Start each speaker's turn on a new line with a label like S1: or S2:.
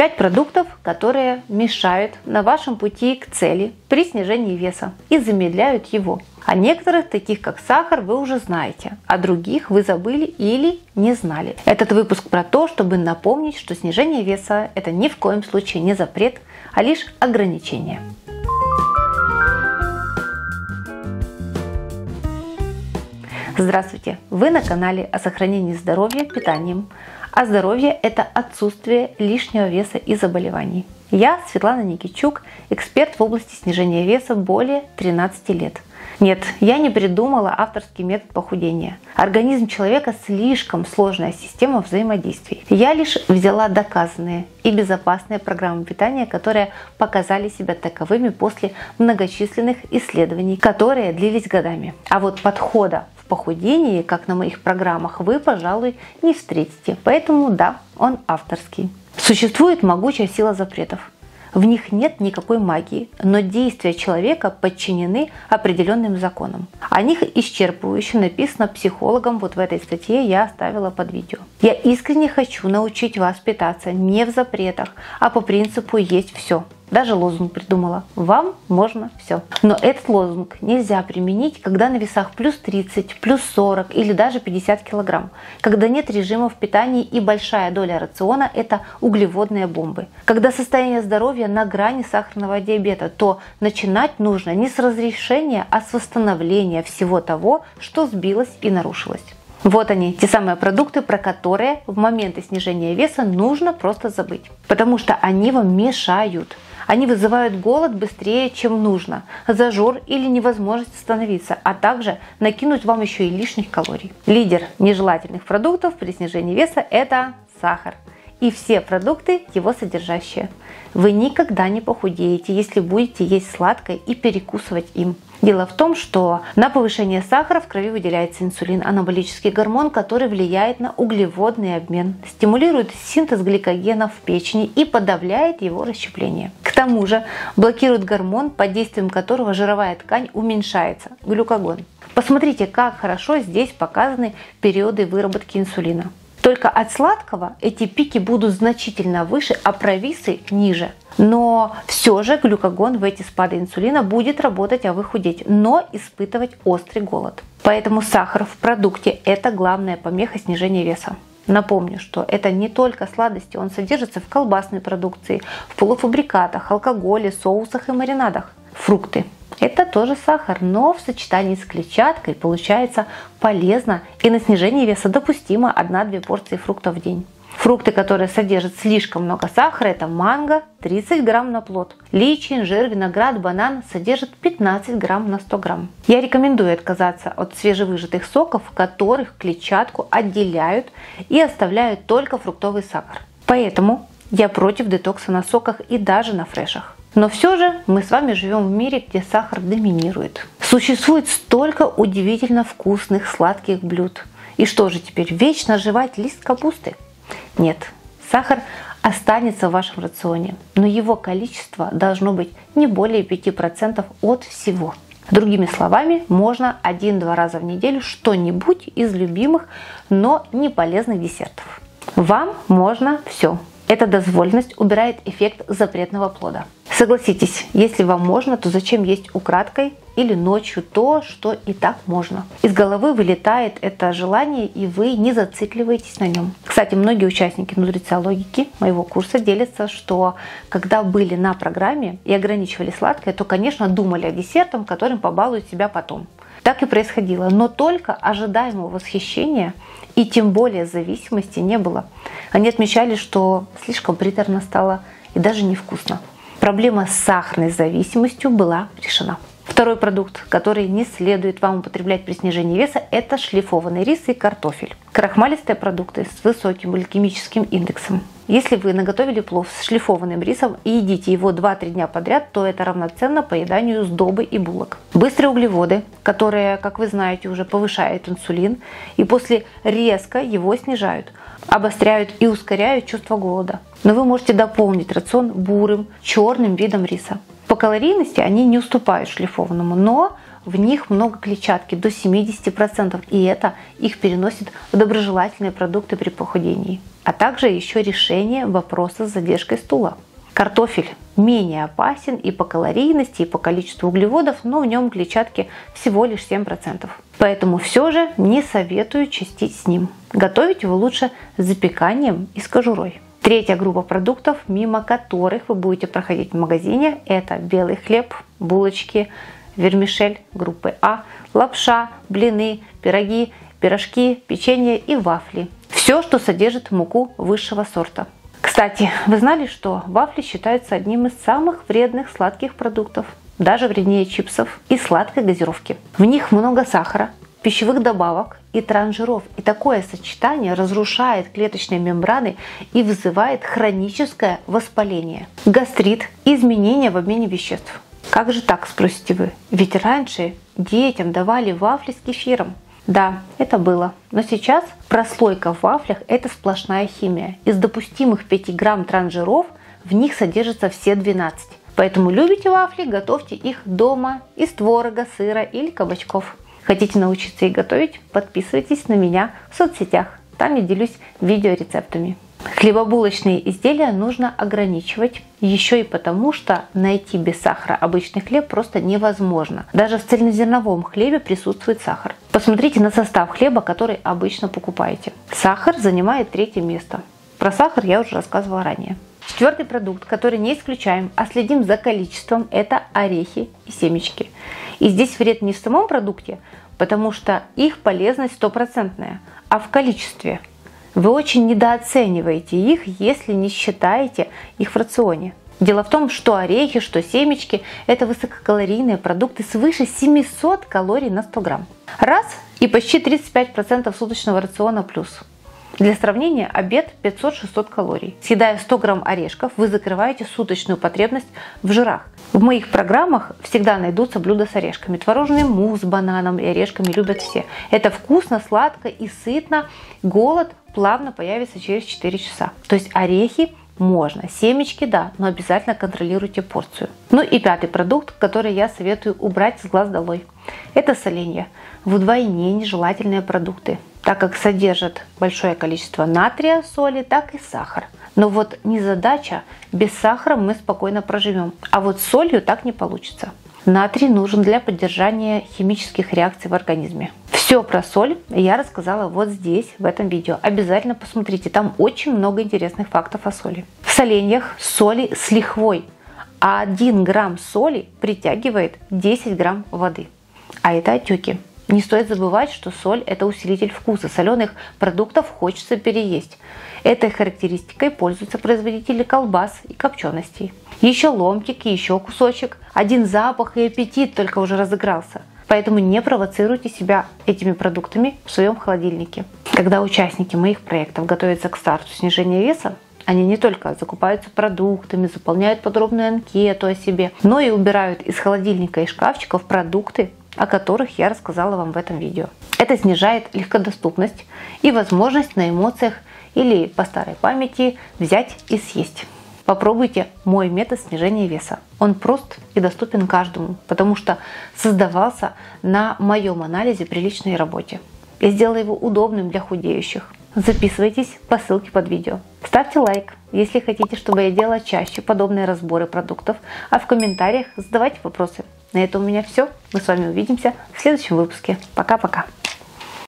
S1: 5 продуктов, которые мешают на вашем пути к цели при снижении веса и замедляют его. О некоторых, таких как сахар, вы уже знаете, о других вы забыли или не знали. Этот выпуск про то, чтобы напомнить, что снижение веса – это ни в коем случае не запрет, а лишь ограничение. Здравствуйте! Вы на канале о сохранении здоровья питанием. А здоровье – это отсутствие лишнего веса и заболеваний. Я Светлана Никитчук, эксперт в области снижения веса более 13 лет. Нет, я не придумала авторский метод похудения. Организм человека слишком сложная система взаимодействий. Я лишь взяла доказанные и безопасные программы питания, которые показали себя таковыми после многочисленных исследований, которые длились годами. А вот подхода в похудении, как на моих программах, вы, пожалуй, не встретите. Поэтому да, он авторский. Существует могучая сила запретов. В них нет никакой магии, но действия человека подчинены определенным законам. О них исчерпывающе написано психологом, вот в этой статье я оставила под видео. Я искренне хочу научить вас питаться не в запретах, а по принципу «есть все». Даже лозунг придумала: вам можно все. Но этот лозунг нельзя применить, когда на весах плюс 30, плюс 40 или даже 50 килограмм. Когда нет режимов питания и большая доля рациона – это углеводные бомбы. Когда состояние здоровья на грани сахарного диабета, то начинать нужно не с разрешения, а с восстановления всего того, что сбилось и нарушилось. Вот они, те самые продукты, про которые в моменты снижения веса нужно просто забыть. Потому что они вам мешают. Они вызывают голод быстрее, чем нужно, зажор или невозможность остановиться, а также накинуть вам еще и лишних калорий. Лидер нежелательных продуктов при снижении веса – это сахар. И все продукты, его содержащие. Вы никогда не похудеете, если будете есть сладкое и перекусывать им. Дело в том, что на повышение сахара в крови выделяется инсулин, анаболический гормон, который влияет на углеводный обмен, стимулирует синтез гликогена в печени и подавляет его расщепление. К тому же блокирует гормон, под действием которого жировая ткань уменьшается – глюкагон. Посмотрите, как хорошо здесь показаны периоды выработки инсулина. Только от сладкого эти пики будут значительно выше, а провисы ниже. Но все же глюкагон в эти спады инсулина будет работать, а вы худеть, но испытывать острый голод. Поэтому сахар в продукте – это главная помеха снижения веса. Напомню, что это не только сладости, он содержится в колбасной продукции, в полуфабрикатах, алкоголе, соусах и маринадах. Фрукты – это тоже сахар, но в сочетании с клетчаткой получается полезно, и на снижение веса допустимо 1-2 порции фруктов в день. Фрукты, которые содержат слишком много сахара, это манго – 30 грамм на плод. Личи, инжир, виноград, банан содержат 15 грамм на 100 грамм. Я рекомендую отказаться от свежевыжатых соков, в которых клетчатку отделяют и оставляют только фруктовый сахар. Поэтому я против детокса на соках и даже на фрешах. Но все же мы с вами живем в мире, где сахар доминирует. Существует столько удивительно вкусных сладких блюд. И что же теперь, вечно жевать лист капусты? Нет, сахар останется в вашем рационе, но его количество должно быть не более 5% от всего. Другими словами, можно 1-2 раза в неделю что-нибудь из любимых, но не полезных десертов. Вам можно все. Эта дозволенность убирает эффект запретного плода. Согласитесь, если вам можно, то зачем есть украдкой или ночью то, что и так можно? Из головы вылетает это желание, и вы не зацикливаетесь на нем. Кстати, многие участники нутрициологики моего курса делятся, что когда были на программе и ограничивали сладкое, то, конечно, думали о десертах, которым побалуют себя потом. Так и происходило, но только ожидаемого восхищения и тем более зависимости не было. Они отмечали, что слишком приторно стало и даже невкусно. Проблема с сахарной зависимостью была решена. Второй продукт, который не следует вам употреблять при снижении веса, это шлифованный рис и картофель. Крахмалистые продукты с высоким гликемическим индексом. Если вы наготовили плов с шлифованным рисом и едите его 2-3 дня подряд, то это равноценно поеданию сдобы и булок. Быстрые углеводы, которые, как вы знаете, уже повышают инсулин и после резко его снижают, обостряют и ускоряют чувство голода. Но вы можете дополнить рацион бурым, черным видом риса. По калорийности они не уступают шлифованному, но в них много клетчатки, до 70%, и это их переносит в доброжелательные продукты при похудении. А также еще решение вопроса с задержкой стула. Картофель менее опасен и по калорийности, и по количеству углеводов, но в нем клетчатки всего лишь 7%. Поэтому все же не советую чистить с ним. Готовить его лучше с запеканием и с кожурой. Третья группа продуктов, мимо которых вы будете проходить в магазине, это белый хлеб, булочки, вермишель группы А, лапша, блины, пироги, пирожки, печенье и вафли. Все, что содержит муку высшего сорта. Кстати, вы знали, что вафли считаются одним из самых вредных сладких продуктов, даже вреднее чипсов и сладкой газировки. В них много сахара, пищевых добавок и трансжиров. И такое сочетание разрушает клеточные мембраны и вызывает хроническое воспаление, гастрит и изменения в обмене веществ. Как же так, спросите вы? Ведь раньше детям давали вафли с кефиром. Да, это было. Но сейчас прослойка в вафлях – это сплошная химия. Из допустимых 5 грамм трансжиров в них содержатся все 12. Поэтому любите вафли, готовьте их дома из творога, сыра или кабачков. Хотите научиться их готовить? Подписывайтесь на меня в соцсетях. Там я делюсь видеорецептами. Хлебобулочные изделия нужно ограничивать еще и потому, что найти без сахара обычный хлеб просто невозможно. Даже в цельнозерновом хлебе присутствует сахар. Посмотрите на состав хлеба, который обычно покупаете. Сахар занимает 3-е место. Про сахар я уже рассказывала ранее. 4-й продукт, который не исключаем, а следим за количеством, это орехи и семечки. И здесь вред не в самом продукте, потому что их полезность 100%, а в количестве. Вы очень недооцениваете их, если не считаете их в рационе. Дело в том, что орехи, что семечки – это высококалорийные продукты свыше 700 калорий на 100 грамм. Раз – и почти 35% суточного рациона плюс. Для сравнения, обед 500-600 калорий. Съедая 100 грамм орешков, вы закрываете суточную потребность в жирах. В моих программах всегда найдутся блюда с орешками. Творожный мусс с бананом и орешками любят все. Это вкусно, сладко и сытно. Голод плавно появится через 4 часа. То есть орехи можно, семечки да, но обязательно контролируйте порцию. Ну и 5-й продукт, который я советую убрать с глаз долой. Это соленья. Вдвойне нежелательные продукты, так как содержат большое количество натрия, соли, так и сахар. Но вот незадача, без сахара мы спокойно проживем, а вот с солью так не получится. Натрий нужен для поддержания химических реакций в организме. Все про соль я рассказала вот здесь, в этом видео. Обязательно посмотрите, там очень много интересных фактов о соли. В соленьях соли с лихвой, а 1 грамм соли притягивает 10 грамм воды. А это отеки. Не стоит забывать, что соль – это усилитель вкуса. Соленых продуктов хочется переесть. Этой характеристикой пользуются производители колбас и копченостей. Еще ломтик и еще кусочек. Один запах и аппетит только уже разыгрался. Поэтому не провоцируйте себя этими продуктами в своем холодильнике. Когда участники моих проектов готовятся к старту снижения веса, они не только закупаются продуктами, заполняют подробную анкету о себе, но и убирают из холодильника и шкафчиков продукты, о которых я рассказала вам в этом видео. Это снижает легкодоступность и возможность на эмоциях или по старой памяти взять и съесть. Попробуйте мой метод снижения веса. Он прост и доступен каждому, потому что создавался на моем анализе при личной работе. Я сделала его удобным для худеющих. Записывайтесь по ссылке под видео. Ставьте лайк, если хотите, чтобы я делала чаще подобные разборы продуктов, а в комментариях задавайте вопросы. На этом у меня все. Мы с вами увидимся в следующем выпуске. Пока-пока.